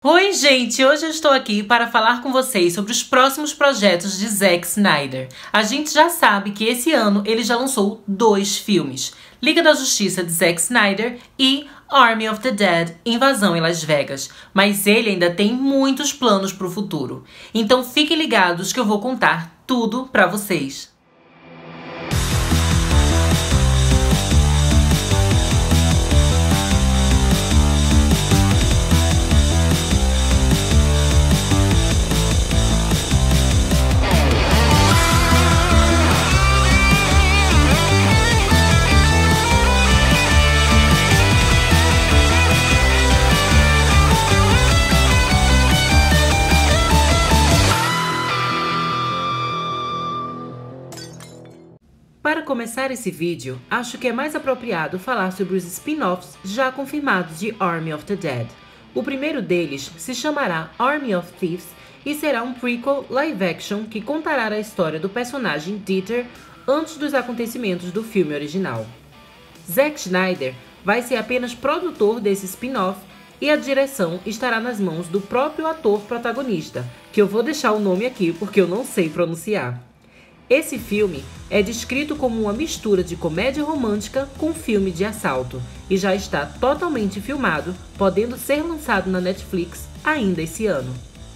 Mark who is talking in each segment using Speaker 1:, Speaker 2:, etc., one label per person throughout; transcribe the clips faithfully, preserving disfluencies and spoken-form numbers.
Speaker 1: Oi, gente! Hoje eu estou aqui para falar com vocês sobre os próximos projetos de Zack Snyder. A gente já sabe que esse ano ele já lançou dois filmes: Liga da Justiça de Zack Snyder e Army of the Dead, Invasão em Las Vegas. Mas ele ainda tem muitos planos para o futuro. Então fiquem ligados que eu vou contar tudo para vocês. Para começar esse vídeo, acho que é mais apropriado falar sobre os spin-offs já confirmados de Army of the Dead. O primeiro deles se chamará Army of Thieves e será um prequel live-action que contará a história do personagem Dieter antes dos acontecimentos do filme original. Zack Snyder vai ser apenas produtor desse spin-off e a direção estará nas mãos do próprio ator protagonista, que eu vou deixar o nome aqui porque eu não sei pronunciar. Esse filme é descrito como uma mistura de comédia romântica com filme de assalto e já está totalmente filmado, podendo ser lançado na Netflix ainda esse ano.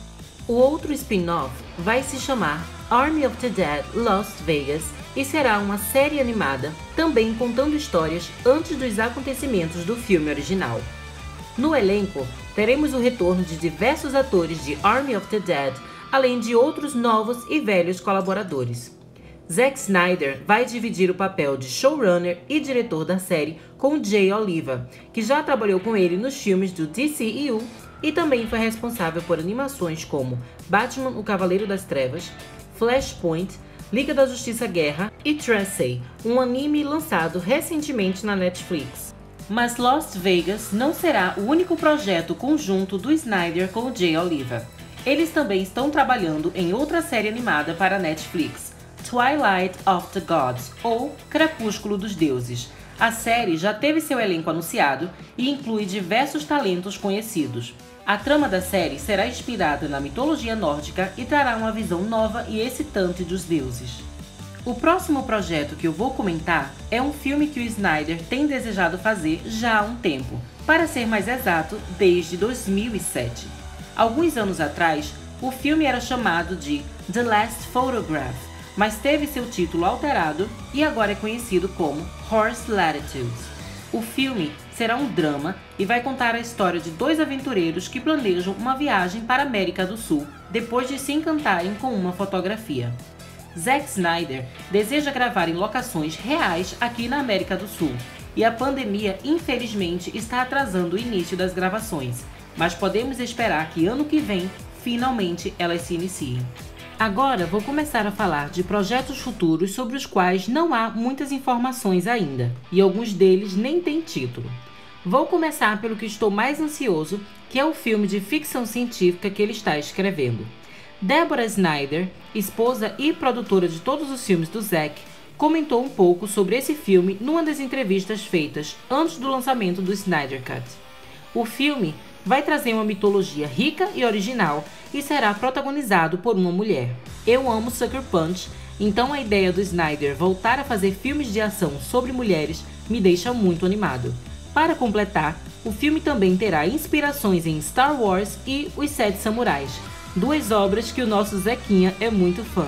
Speaker 1: O outro spin-off vai se chamar Army of the Dead Las Vegas e será uma série animada, também contando histórias antes dos acontecimentos do filme original. No elenco, teremos o retorno de diversos atores de Army of the Dead, além de outros novos e velhos colaboradores. Zack Snyder vai dividir o papel de showrunner e diretor da série com Jay Oliva, que já trabalhou com ele nos filmes do D C E U e também foi responsável por animações como Batman, o Cavaleiro das Trevas, Flashpoint, Liga da Justiça Guerra e Tracy, um anime lançado recentemente na Netflix. Mas Las Vegas não será o único projeto conjunto do Snyder com Jay Oliva. Eles também estão trabalhando em outra série animada para a Netflix, Twilight of the Gods, ou Crepúsculo dos Deuses. A série já teve seu elenco anunciado e inclui diversos talentos conhecidos. A trama da série será inspirada na mitologia nórdica e trará uma visão nova e excitante dos deuses. O próximo projeto que eu vou comentar é um filme que o Snyder tem desejado fazer já há um tempo, para ser mais exato, desde dois mil e sete. Alguns anos atrás, o filme era chamado de The Last Photograph, mas teve seu título alterado e agora é conhecido como Horse Latitudes. O filme será um drama e vai contar a história de dois aventureiros que planejam uma viagem para a América do Sul depois de se encantarem com uma fotografia. Zack Snyder deseja gravar em locações reais aqui na América do Sul e a pandemia infelizmente está atrasando o início das gravações, mas podemos esperar que ano que vem finalmente elas se iniciem. Agora vou começar a falar de projetos futuros sobre os quais não há muitas informações ainda, e alguns deles nem têm título. Vou começar pelo que estou mais ansioso, que é o filme de ficção científica que ele está escrevendo. Deborah Snyder, esposa e produtora de todos os filmes do Zack, comentou um pouco sobre esse filme numa das entrevistas feitas antes do lançamento do Snyder Cut. O filme vai trazer uma mitologia rica e original e será protagonizado por uma mulher. Eu amo Sucker Punch, então a ideia do Snyder voltar a fazer filmes de ação sobre mulheres me deixa muito animado. Para completar, o filme também terá inspirações em Star Wars e Os Sete Samurais, duas obras que o nosso Zequinha é muito fã.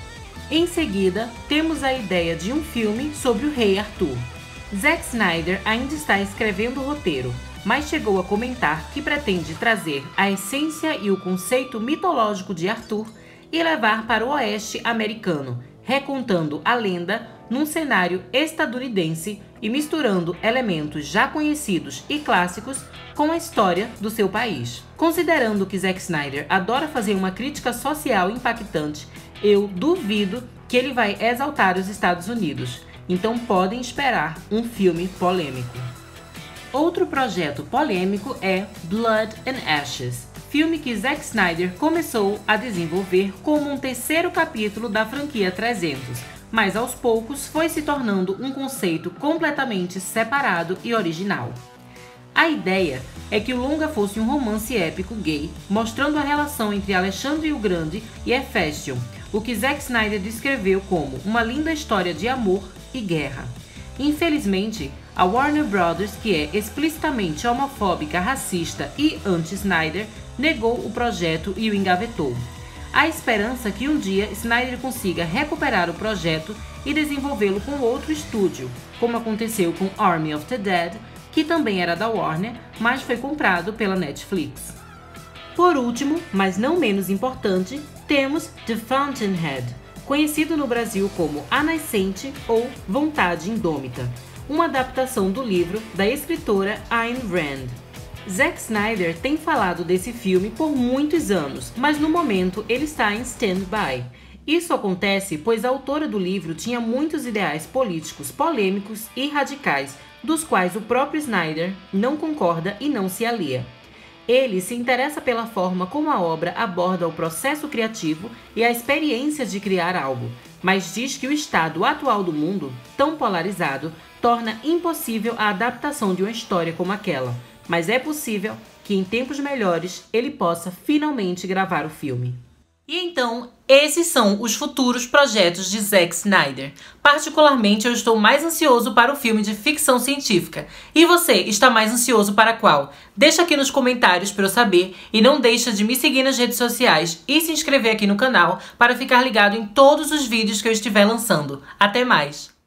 Speaker 1: Em seguida, temos a ideia de um filme sobre o Rei Arthur. Zack Snyder ainda está escrevendo o roteiro, mas chegou a comentar que pretende trazer a essência e o conceito mitológico de Arthur e levar para o oeste americano, recontando a lenda num cenário estadunidense e misturando elementos já conhecidos e clássicos com a história do seu país. Considerando que Zack Snyder adora fazer uma crítica social impactante, eu duvido que ele vai exaltar os Estados Unidos, então podem esperar um filme polêmico. Outro projeto polêmico é Blood and Ashes, filme que Zack Snyder começou a desenvolver como um terceiro capítulo da franquia trezentos, mas aos poucos foi se tornando um conceito completamente separado e original. A ideia é que o longa fosse um romance épico gay, mostrando a relação entre Alexandre o Grande e Hefestion, o que Zack Snyder descreveu como uma linda história de amor e guerra. Infelizmente, a Warner Brothers, que é explicitamente homofóbica, racista e anti-Snyder, negou o projeto e o engavetou. Há esperança que um dia Snyder consiga recuperar o projeto e desenvolvê-lo com outro estúdio, como aconteceu com Army of the Dead, que também era da Warner, mas foi comprado pela Netflix. Por último, mas não menos importante, temos The Fountainhead, conhecido no Brasil como A Nascente ou Vontade Indômita, uma adaptação do livro da escritora Ayn Rand. Zack Snyder tem falado desse filme por muitos anos, mas no momento ele está em stand-by. Isso acontece pois a autora do livro tinha muitos ideais políticos polêmicos e radicais, dos quais o próprio Snyder não concorda e não se alia. Ele se interessa pela forma como a obra aborda o processo criativo e a experiência de criar algo, mas diz que o estado atual do mundo, tão polarizado, torna impossível a adaptação de uma história como aquela, mas é possível que em tempos melhores ele possa finalmente gravar o filme. E então, esses são os futuros projetos de Zack Snyder. Particularmente, eu estou mais ansioso para o filme de ficção científica. E você, está mais ansioso para qual? Deixa aqui nos comentários para eu saber e não deixa de me seguir nas redes sociais e se inscrever aqui no canal para ficar ligado em todos os vídeos que eu estiver lançando. Até mais!